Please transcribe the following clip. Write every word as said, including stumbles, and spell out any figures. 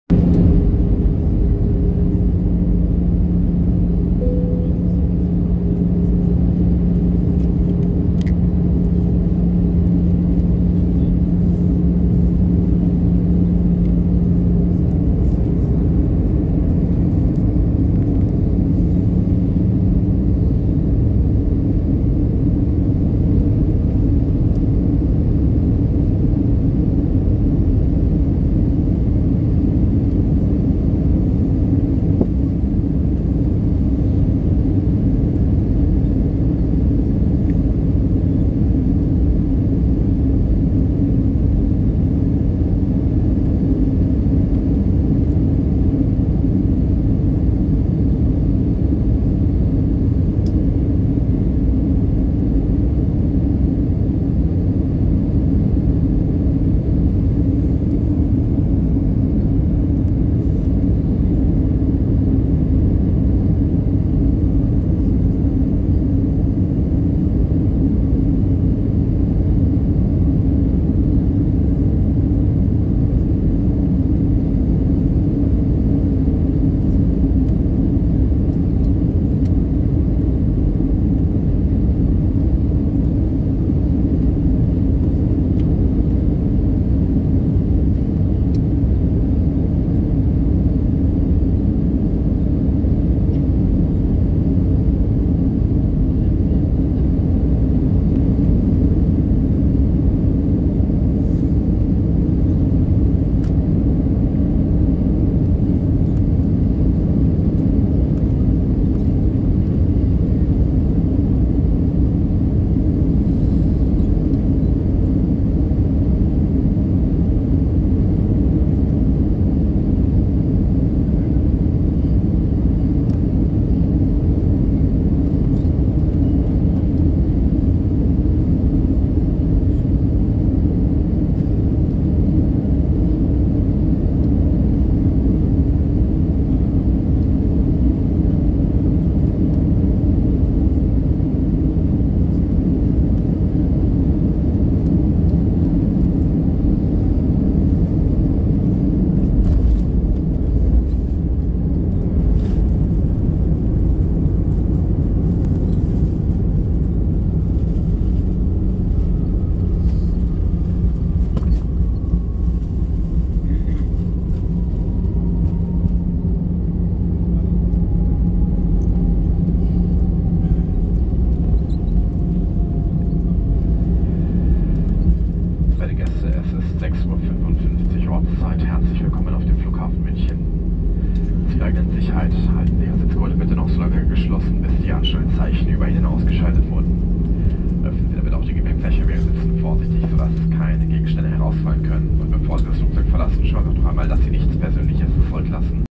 sechs Uhr fünfundfünfzig Ortszeit. Herzlich willkommen auf dem Flughafen München. Zur eigenen Sicherheit halten Sie Ihre Sitzgurte bitte noch so lange geschlossen, bis die Anschnallzeichen über Ihnen ausgeschaltet wurden. Öffnen Sie damit auch die Gepäckfläche, während Sie sitzen, vorsichtig, sodass keine Gegenstände herausfallen können. Und bevor Sie das Flugzeug verlassen, schauen Sie noch einmal, dass Sie nichts Persönliches zurücklassen.